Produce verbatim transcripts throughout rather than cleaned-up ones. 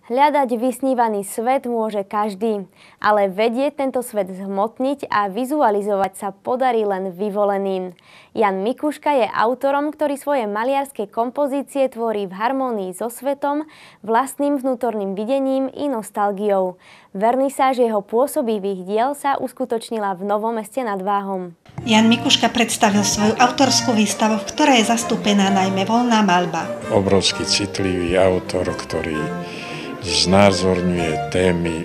Hľadať vysnívaný svet môže každý, ale vedieť tento svet zhmotniť a vizualizovať sa podarí len vyvoleným. Jan Mikuška je autorom, ktorý svoje maliarske kompozície tvorí v harmónii so svetom, vlastným vnútorným videním i nostalgiou. Vernisáž jeho pôsobivých diel sa uskutočnila v Novom Meste nad Váhom. Jan Mikuška predstavil svoju autorskú výstavu, v ktorej je zastúpená najmä voľná maľba. Obrovský citlivý autor, ktorý znázorňuje témy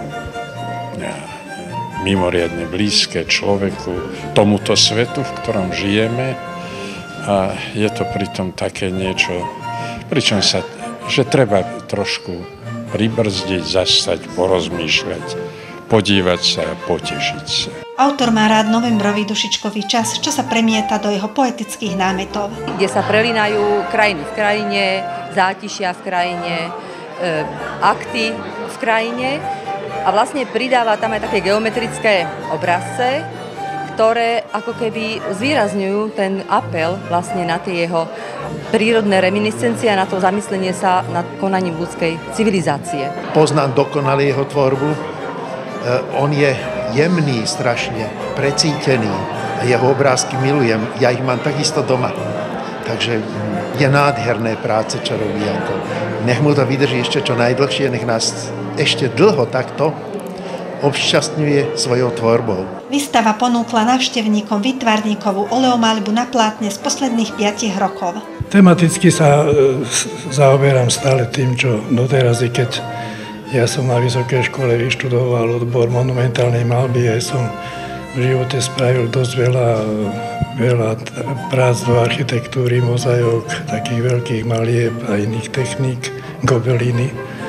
mimoriadne blízke človeku, tomuto svetu, v ktorom žijeme, a je to pritom také niečo, pričom sa, že treba trošku pribrzdiť, zastať, porozmýšľať, podívať sa a potešiť sa. Autor má rád novembrový dušičkový čas, čo sa premieta do jeho poetických námetov. Kde sa prelínajú krajiny v krajine, zátišia v krajine, e, akty v krajine a vlastne pridáva tam aj také geometrické obrazce, ktoré ako keby zvýrazňujú ten apel vlastne na tie jeho prírodné reminiscencie a na to zamyslenie sa nad konaním ľudskej civilizácie. Poznám dokonale jeho tvorbu. E, on je jemný, strašne precítený a jeho obrázky milujem. Ja ich mám takisto doma. Takže je nádherné práce, čo robí Janko. Nech mu to vydrží ešte čo najdlhšie, nech nás ešte dlho takto obšťastňuje svojou tvorbou. Výstava ponúkla návštevníkom výtvarníkovú oleomaľbu na plátne z posledných piatich rokov. Tematicky sa zaoberám stále tým, čo doteraz, i keď ja som na vysokej škole vyštudoval odbor monumentálnej maľby, aj som v živote spravil dosť veľa, veľa prác do architektúry, mozaik, takých veľkých malieb a iných techník, gobeliny.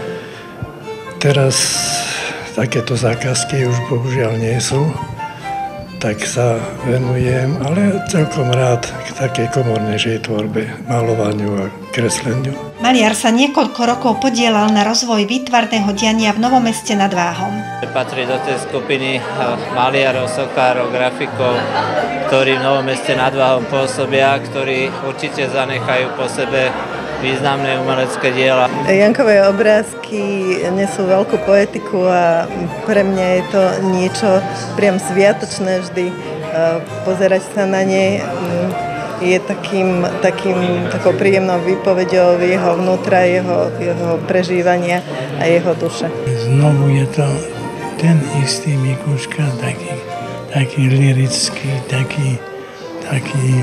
Teraz takéto zákazky už bohužiaľ nie sú, tak sa venujem, ale celkom rád k takej komornejšej tvorbe, malovaniu a kresleniu. Maliar sa niekoľko rokov podielal na rozvoji výtvarného diania v Novom Meste nad Váhom. Patrí do tej skupiny maliarov, sokárov, grafikov, ktorí v Novom Meste nad Váhom pôsobia, ktorí určite zanechajú po sebe významné umelecké diela. Jankové obrázky nesú veľkú poetiku a pre mňa je to niečo priam sviatočné vždy. Pozerať sa na ne je takým, takým, takou príjemnou výpovedou jeho vnútra, jeho, jeho prežívania a jeho duše. Znovu je to ten istý Mikuška, taký, taký lirický, taký, taký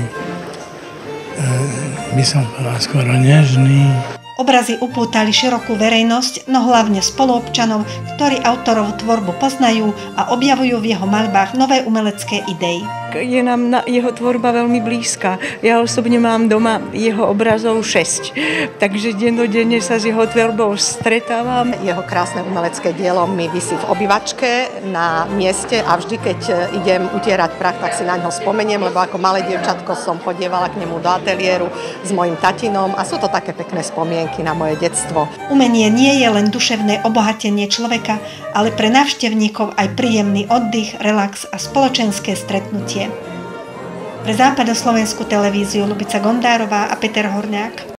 by som povedal skoro nežný. Obrazy upútali širokú verejnosť, no hlavne spoluobčanov, ktorí autorovú tvorbu poznajú a objavujú v jeho maľbách nové umelecké idei. Je nám na jeho tvorba veľmi blízka. Ja osobne mám doma jeho obrazov šesť, takže dennodenne sa s jeho tvorbou stretávam. Jeho krásne umelecké dielo mi visí v obývačke na mieste a vždy, keď idem utierať prach, tak si na ňo spomeniem, lebo ako malé dievčatko som chodievala k nemu do ateliéru s mojím tatinom a sú to také pekné spomienky na moje detstvo. Umenie nie je len duševné obohatenie človeka, ale pre návštevníkov aj príjemný oddych, relax a spoločenské stretnutie. Pre západoslovenskú televíziu Ľubica Gondárová a Peter Horňák.